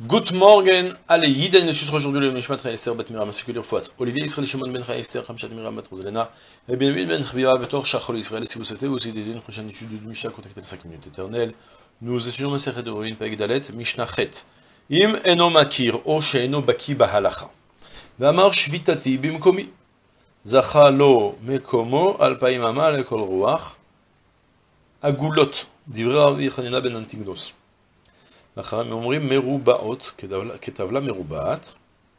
Good morning, allez, Yiden, le sucre aujourd'hui, le Nishmat Esther, Bet Mira, Massikulir Fouat, Olivier Israël, Shimon Ben Esther, Hamshat Mira, Mat Roselena, et bien Ben Chvira, Betor, Shachol Israël, si vous souhaitez aussi des une prochaine étude de Mishnah, contactez les 5 minutes éternelles. Nous étudions le Sechet de Ruin, Peg Dalet, Mishnah Chet. Im eno makir, o she'eno baki bahalacha. V'amar shvitati bimkomi. Zacha lo mekomo, al paimama, lekol ruach. Agulot, divrei Rabbi Chanina ben Antignos. החכמים אומרים מרובעות, כטבלה מרובעת,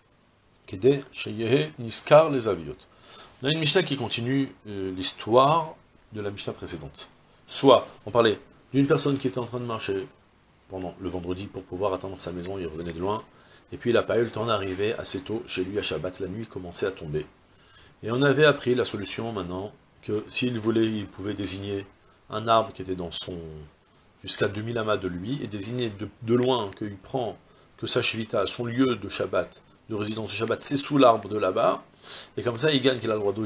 כדי שיהיה נזכר לזוויות. On a une Mishnah qui continue l'histoire de la Mishnah précédente. Soit, on parlait d'une personne qui était en train de marcher pendant le vendredi pour pouvoir atteindre sa maison, il revenait de loin, et puis il n'a pas eu le temps d'arriver assez tôt chez lui à Shabbat, la nuit commençait à tomber. Et on avait appris la solution maintenant, que s'il voulait, il pouvait désigner un arbre qui était dans son... jusqu'à 2000 amas de lui, et désigner de loin qu'il prend, que sa shvita, son lieu de Shabbat, de résidence de Shabbat, c'est sous l'arbre de là-bas, et comme ça il gagne qu'il a le droit de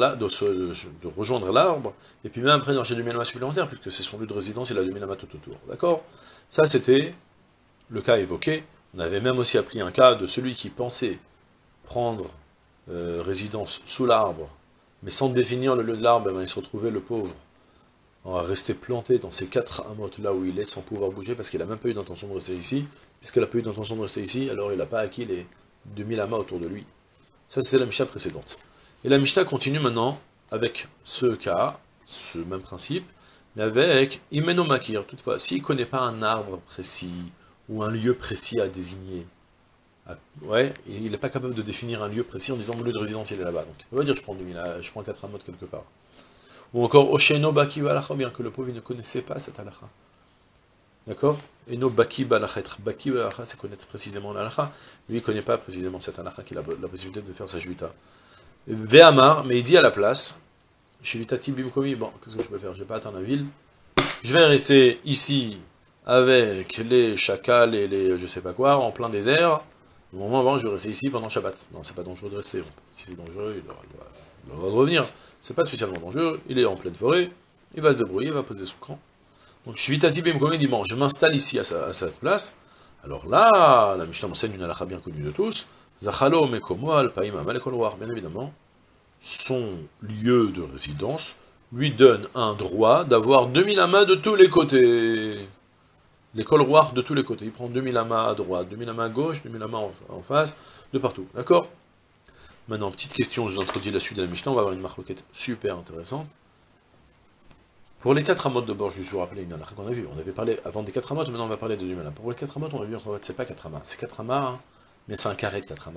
rejoindre l'arbre, et puis même après d'enchaîner 2000 amas supplémentaires, puisque c'est son lieu de résidence, il a 2000 amas tout autour. D'accord? Ça c'était le cas évoqué. On avait même aussi appris un cas de celui qui pensait prendre résidence sous l'arbre, mais sans définir le lieu de l'arbre, il se retrouvait le pauvre. On va rester planté dans ces 4 amotes là où il est, sans pouvoir bouger, parce qu'il n'a même pas eu d'intention de rester ici. Puisqu'il n'a pas eu d'intention de rester ici, alors il n'a pas acquis les 2000 amas autour de lui. Ça, c'était la Mishnah précédente. Et la Mishnah continue maintenant avec ce cas, ce même principe, mais avec Imeno Makir. Toutefois, s'il ne connaît pas un arbre précis, ou un lieu précis à désigner, ouais, il n'est pas capable de définir un lieu précis en disant mon lieu de résidence il est là-bas. Donc, on va dire je prends 4 amotes quelque part. Ou encore, Osheno Baki Balacha, bien que le pauvre il ne connaissait pas cette halakha. D'accord? Eno Baki Balacha, être Baki Balacha, c'est connaître précisément l'halakha. Lui, il ne connaît pas précisément cette halakha, qu'il a la possibilité de faire sa shvita. Ve'amar, mais il dit à la place, Shvitati Bimkomi, bon, qu'est-ce que je peux faire? Je ne vais pas atteindre la ville. Je vais rester ici avec les chacals et les je sais pas quoi, en plein désert. Au moment avant, je vais rester ici pendant Shabbat. Non, c'est pas dangereux de rester. Si c'est dangereux, il aura le droit de revenir. C'est pas spécialement dangereux, il est en pleine forêt, il va se débrouiller, il va poser son camp. Donc Shvitati Bimkomi dit, bon, je m'installe ici à cette place. Alors là, la Mishnah m'enseigne une halakha bien connue de tous, Zachalo Mekomo al Paim Amal Ekol Roar. Bien évidemment, son lieu de résidence lui donne un droit d'avoir 2000 amas de tous les côtés. L'école Roar de tous les côtés. Il prend 2000 amas à droite, 2000 amas à gauche, 2000 amas en face, de partout. D'accord? Maintenant, petite question, je vous introduis la suite de la Mishnah, on va avoir une marloquette super intéressante. Pour les 4 amotes de bord, je vais vous rappeler une halakha qu'on a vue. On avait parlé avant des 4 amotes, maintenant on va parler de 2000 amas. Pour les 4 amotes, on a vu en fait, c'est pas 4 amas, c'est 4 amas, hein, mais c'est un carré de 4 amas.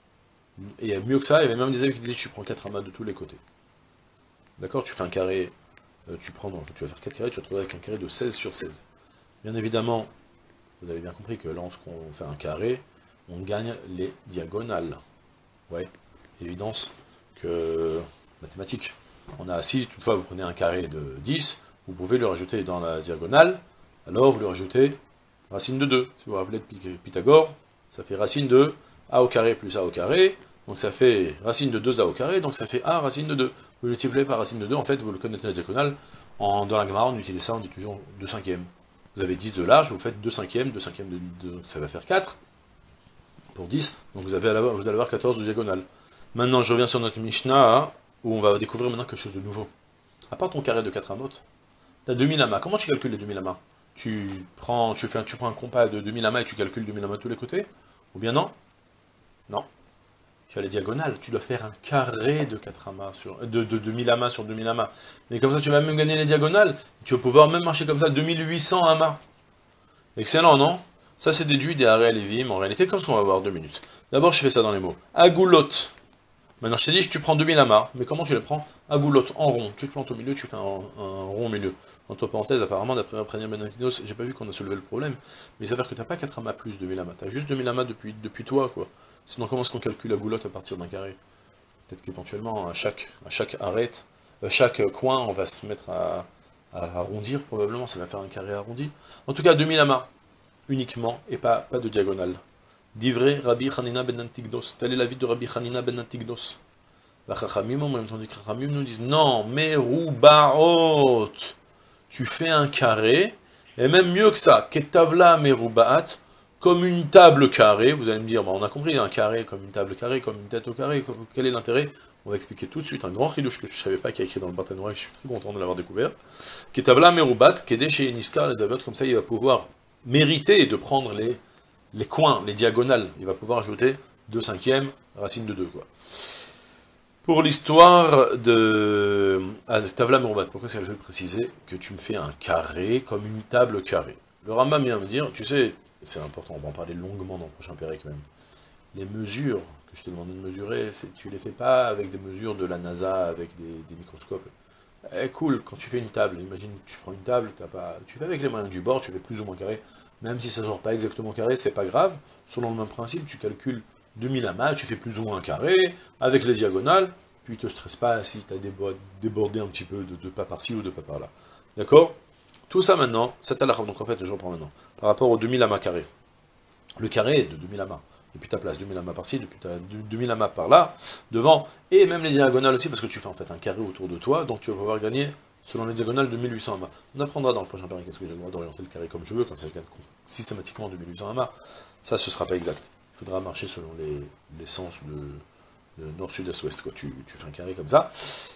Et mieux que ça, il y avait même des amis qui disaient tu prends 4 amas de tous les côtés. D'accord? Tu fais un carré, tu vas faire 4 carrés, tu vas te retrouver avec un carré de 16 sur 16. Bien évidemment, vous avez bien compris que lorsqu'on fait un carré, on gagne les diagonales. Ouais, évidence que mathématique. Si toutefois vous prenez un carré de 10, vous pouvez le rajouter dans la diagonale, alors vous lui rajoutez racine de 2. Si vous vous rappelez de Pythagore, ça fait racine de a au carré plus a au carré, donc ça fait racine de 2a au carré, donc ça fait a racine de 2. Vous le multipliez par racine de 2, en fait vous le connaissez la diagonale, dans la Gemara on utilise ça, on dit toujours 2 cinquièmes. Vous avez 10 de large, vous faites 2 cinquièmes, 2 cinquièmes ça va faire 4, pour 10, donc vous allez avoir 14 de diagonale. Maintenant, je reviens sur notre Mishnah, où on va découvrir maintenant quelque chose de nouveau. À part ton carré de 4 amotes, tu as 2000 amas. Comment tu calcules les 2000 amas? Tu prends un compas de 2000 amas et tu calcules 2000 amas de tous les côtés? Ou bien non? Non. Tu as les diagonales. Tu dois faire un carré de 4 amas de 2000 amas sur 2000 amas. Mais comme ça, tu vas même gagner les diagonales. Tu vas pouvoir même marcher comme ça 2800 amas. Excellent, non? Ça, c'est déduit des Haré Lévim. En réalité, comme ce qu'on va voir 2 minutes. D'abord, je fais ça dans les mots. Agoulot. Maintenant, je t'ai dit, tu prends 2000 amas, mais comment tu les prends? Agoulot, en rond. Tu te plantes au milieu, tu fais un rond au milieu. Entre parenthèses, apparemment, d'après Raphaël Benatinos, j'ai pas vu qu'on a soulevé le problème, mais il s'avère que tu n'as pas 4 amas plus 2000 amas. Tu as juste 2000 amas depuis toi, quoi. Sinon, comment est-ce qu'on calcule Agoulot à partir d'un carré? Peut-être qu'éventuellement, à chaque arête, chaque coin, on va se mettre à arrondir, probablement, ça va faire un carré arrondi. En tout cas, 2000 amas, uniquement, et pas de diagonale. Divrei Rabbi Chanina ben Antignos. Tel est l'avis de Rabbi Chanina ben Antignos. La Chachamim, en même temps que Chachamim nous disent non, mais Roubaot. Tu fais un carré, et même mieux que ça, Ketavla Merubaat, comme une table carrée. Vous allez me dire, bah, on a compris, un carré comme une table carrée, comme une tête au carré, quel est l'intérêt? On va expliquer tout de suite un grand chidouche que je ne savais pas, qui a écrit dans le Barthénois, et je suis très content de l'avoir découvert. Qui est tabla meroubat, qui est déchet Niskar, les aviot, comme ça il va pouvoir mériter de prendre les coins, les diagonales. Il va pouvoir ajouter 2/5, racine de 2, quoi. Pour l'histoire de Tavla Meroubat, pourquoi ça veut préciser que tu me fais un carré comme une table carrée? Le Rambam vient me dire, tu sais, c'est important, on va en parler longuement dans le prochain Pérec même. Les mesures que je t'ai demandé de mesurer, tu les fais pas avec des mesures de la NASA, avec des microscopes. Cool, quand tu fais une table, imagine tu prends une table, tu fais avec les moyens du bord, tu fais plus ou moins carré, même si ça ne sort pas exactement carré, c'est pas grave, selon le même principe, tu calcules 2000 amas, tu fais plus ou moins carré, avec les diagonales, puis te stresse pas si tu as débordé un petit peu de deux pas par-ci ou deux pas par-là. D'accord? Tout ça maintenant, c'est à la donc en fait, je reprends maintenant, par rapport aux 2000 amas carrés. Le carré est de 2000 amas. Depuis ta place, 2000 amas par-ci, depuis ta 2000 amas par-là, devant, et même les diagonales aussi, parce que tu fais en fait un carré autour de toi, donc tu vas pouvoir gagner, selon les diagonales, 2800 amas. On apprendra dans le prochain pari qu'est-ce que j'ai le droit d'orienter le carré comme je veux, comme ça je gagne systématiquement 2800 amas. Ça, ce sera pas exact. Il faudra marcher selon les sens de nord, sud, est, ouest, quoi. Tu fais un carré comme ça.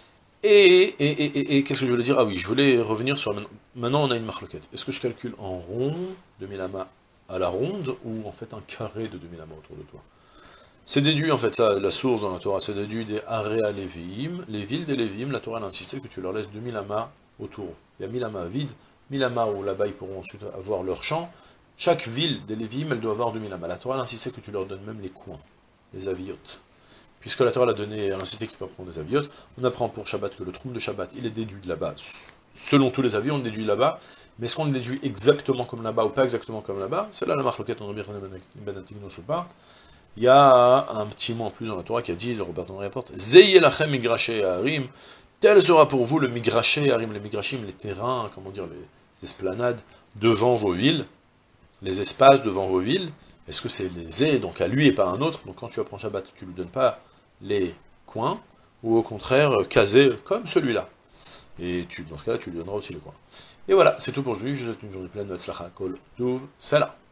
Et qu'est-ce que je voulais dire? Ah oui, je voulais revenir sur... Maintenant, on a une marloquette. Est-ce que je calcule en rond, 2000 amas à la ronde, ou en fait un carré de 2000 amas autour de toi? C'est déduit, en fait, ça, la source dans la Torah, c'est déduit des Aréa Lévi'im, les villes des Lévi'im, la Torah a insisté que tu leur laisses 2000 amas autour. Il y a 1000 amas vides, 1000 amas où là-bas ils pourront ensuite avoir leur champ. Chaque ville des Lévi'im, elle doit avoir 2000 amas. La Torah a insisté que tu leur donnes même les coins, les aviotes. Puisque la Torah l'a donné, elle a insisté qu'il faut prendre des aviotes, on apprend pour Shabbat que le troum de Shabbat, il est déduit de là-bas. Selon tous les avis, on le déduit là-bas, mais est-ce qu'on le déduit exactement comme là-bas ou pas exactement comme là-bas? C'est là la marloquette, on a bien Ben Atignos ou pas. Il y a un petit mot en plus dans la Torah qui a dit, le Robert Henry rapporte, Zeyé lachem migraché harim, tel sera pour vous le migraché harim, les migrachim, les terrains, comment dire, les esplanades devant vos villes, les espaces devant vos villes. Est-ce que c'est les zé, donc à lui et pas à un autre? Donc quand tu apprends Shabbat, tu ne lui donnes pas les coins, ou au contraire, casé comme celui-là. Et dans ce cas-là, tu lui donneras aussi les coins. Et voilà, c'est tout pour aujourd'hui. Je vous souhaite une journée pleine de Tzlacha Kol Tuv. Salam.